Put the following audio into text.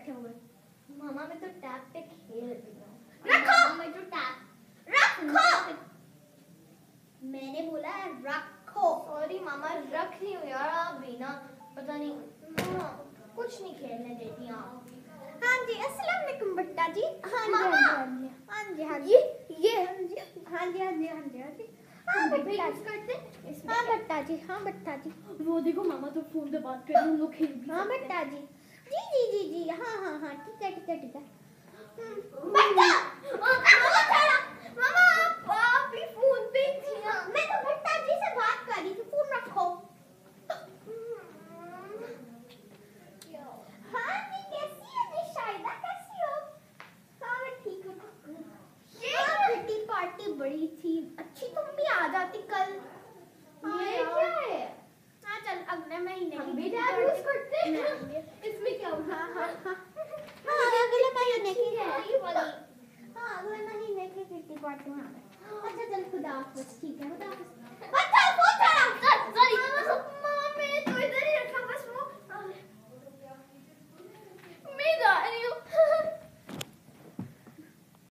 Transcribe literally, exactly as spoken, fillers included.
बैठे हुए? मामा मैं तो टैप पे खेल रही हूँ। रखो। मैं जो टैप रखो। मैंने बोला है रखो। सॉरी मामा, रख रही हूँ यार। आप भी ना पता नहीं मामा कुछ नहीं खेलने देती आप। हाँ जी, अस्सलाम वालेकुम बट्टा जी। हाँ जी हाँ जी हाँ जी हाँ जी ये ये हाँ जी हाँ जी हाँ जी हाँ जी हाँ जी हाँ बट्टा जी करते हाँ बट्टा जी हाँ बट्टा जी। वो देखो मामा तो फोन पे बात कर रहे हैं, हम लोग खेल भी हाँ सकते हैं। बट्टा जी जी जी जी जी हाँ हाँ हाँ ठीक है ठीक है ठीक है। बट्टा मामा छोड़ा। मामा आप आप भी फोन पे ही थी ना। मैं तो बट्टा जी से बात कर रही थी, फोन रखो। हाँ जी, कैसी है निशाइदा, कैसी हो? हाँ मैं ठीक हूँ। हाँ किटी पार्टी बड़ी थी, अच्छी, तुम भी आ जाती कल। ये क्या है? हाँ चल अगले महीने हम की भी किटी टैब पार्टी- यूज करते हैं। मैं- इसमें क्या हुआ? हाँ हाँ हाँ हाँ अगले महीने की है ये वाली। हाँ अगले महीने की किटी पार्टी में। अच्छा चल खुदा हाफिज़, ठीक है खुदा